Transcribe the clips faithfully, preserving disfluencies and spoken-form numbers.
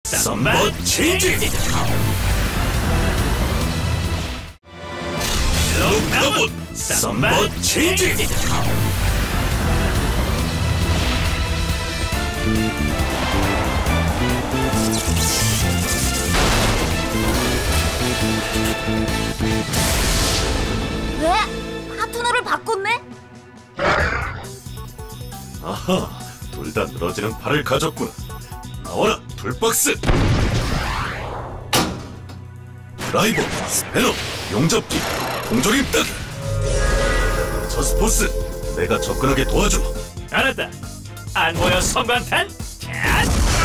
썸머 체인지. 로봇 썸머 체인지. 왜? 파트너를 바꿨네? 아하, 둘 다 늘어지는 팔을 가졌구나. 나와라, 풀박스. 드라이버, 스패너, 용접기, 동조림 따기. 저스포스, 내가 접근하게 도와줘. 알았다. 안 보여 성광탄? 자!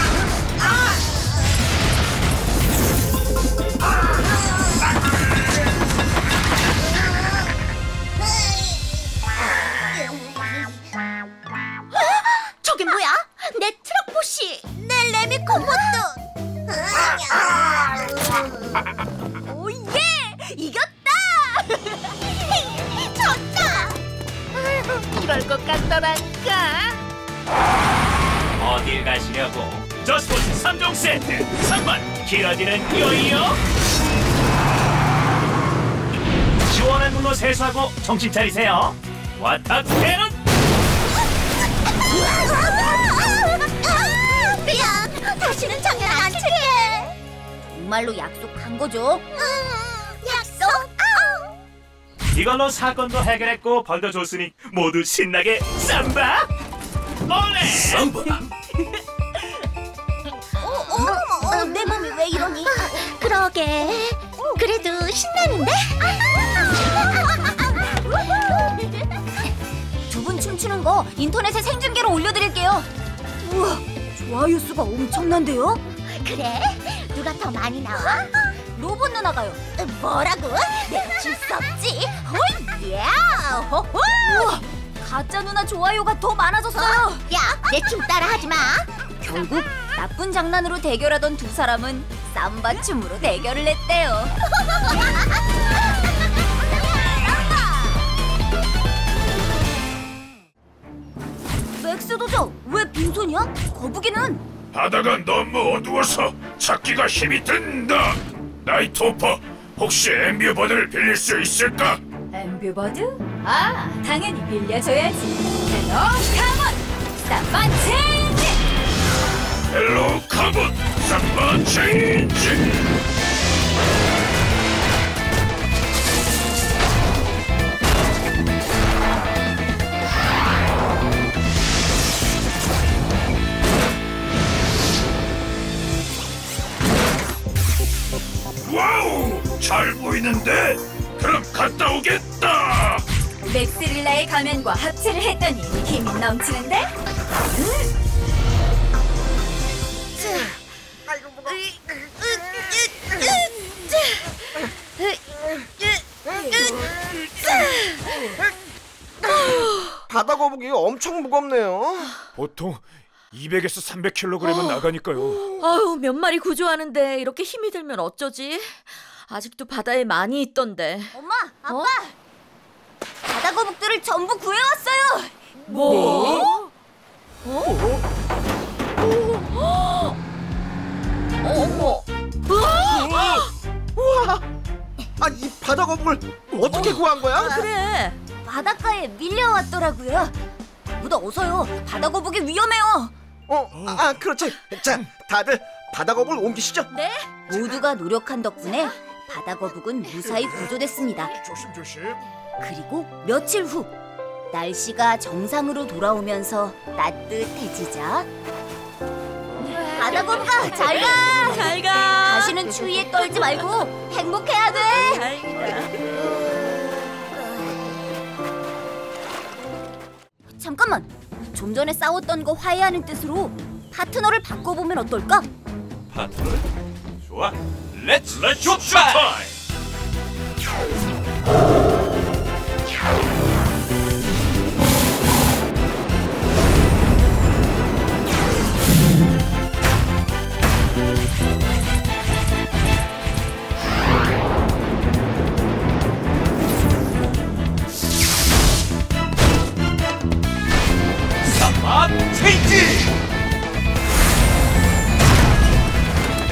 저게 뭐야? 내 트럭포시, 내 레미콤보트. 오예! 이겼다! 졌다! 이럴 것 같더라니까. 어딜 가시려고? 저스포츠 삼 종 세트 삼 번 길어지는 요이요. 시원한 물로 세수하고 정신 차리세요. 와타 캐논. 미안, 다시는 장난 안 칠게. 정말로 약속한 거죠? 응, 약속. 이걸로 사건도 해결했고 벌도 줬으니 모두 신나게 삼바. 올레. 삼바. 어, 어, 어, 내 몸이 왜 이러니? 그러게. 그래도 신나는데? 두 분 춤추는 거 인터넷에 생중계로 올려드릴게요. 우와, 좋아요 수가 엄청난데요? 그래? 누가 더 많이 나와? 로봇 누나가요. 뭐라고? 내가 질 수 없지. 호이, 야, 호호. 우와, 가짜 누나 좋아요가 더 많아졌어요. 야, 내 춤 따라하지 마. 결국 나쁜 장난으로 대결하던 두 사람은 삼바 춤으로 대결을 했대요. 맥스 도저, 왜 빈손이야? 거북이는? 바다가 너무 어두워서 찾기가 힘이 든다. 나이트호퍼, 혹시 앰비어버드를 빌릴 수 있을까? 앰비어버드? 아, 당연히 빌려줘야지. 헬로 카몬! 삼바 체인지! 헬로 카봇, 삼바 체인지. 와우, 잘 보이는데? 그럼 갔다 오겠다. 맥스릴라의 가면과 합체를 했더니 힘이 넘치는데? 바다 거북이 엄청 무겁네요. 보통 이백에서 삼백 킬로그램은 나가니까요. 아유, 몇 마리 구조하는데 이렇게 힘이 들면 어쩌지? 아직도 바다에 많이 있던데. 엄마, 아빠! 어? 바다 거북들을 전부 구해왔어요! 뭐? 어? 어? 어머! 우와! 아, 이 바다 거북을 어떻게 구한 거야? 그래! 바닷가에 밀려왔더라고요. 보다 어서요. 바다 거북이 위험해요. 어, 아, 그렇지. 자, 다들 바다 거북을 옮기시죠. 네? 모두가 노력한 덕분에 바다 거북은 무사히 구조됐습니다. 조심조심. 그리고 며칠 후 날씨가 정상으로 돌아오면서 따뜻해지자 바다 거북아, 잘 가! 잘 가! 다시는 추위에 떨지 말고 행복해야 돼! 다행이다. 잠깐만! 좀 전에 싸웠던 거 화해하는 뜻으로 파트너를 바꿔보면 어떨까? 파트너를? 좋아. 렛츠 렛츠 타임. 삼바 체인지.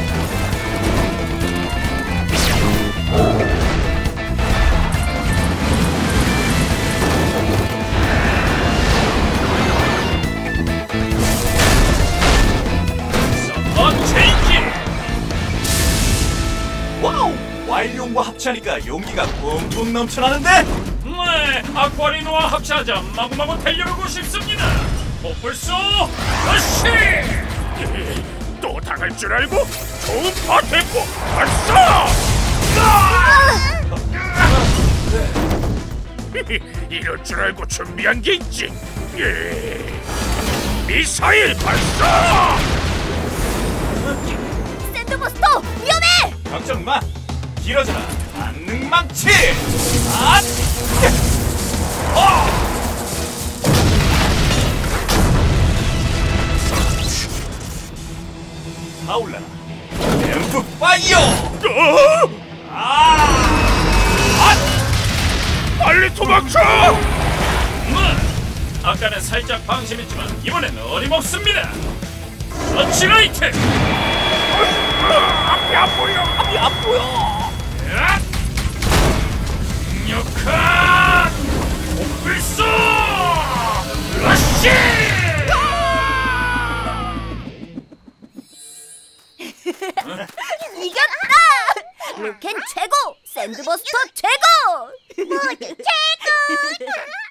아쿠아리온과 합체하니까 용기가 뿜뿜 넘쳐나는데? 네, 아쿠아리노와 합체하자 마구마구 달려가고 싶습니다. 폭불소 러쉬! 또 당할 줄 알고 초음파 대포 발사! 이럴 줄 알고 준비한 게 있지. 예. 미사일 발사! 샌드버스터 위험해! 걱정 마. 길어져라. 안능망치. 아! 어! 타올라라. 램프 파이어. 아! 빨리 도망쳐! 네, 아까는 살짝 방심했지만 이번엔 어림없습니다. 서치라이트! 앞이 안 보여! 앞이 안 보여! 강력한 폭불소 러쉬! 이겼다! 로켓 최고! 샌드버스터 최고! 모두 최고!